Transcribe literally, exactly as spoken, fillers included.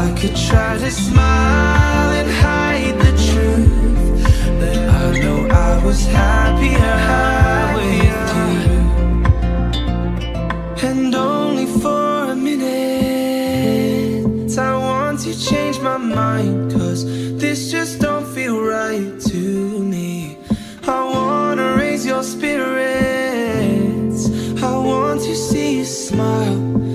I could try to smile and hide the truth, but I know I was happier with you. And only for a minute I want to change my mind, 'cause this just don't feel right to me. I wanna raise your spirits, I want to see you smile.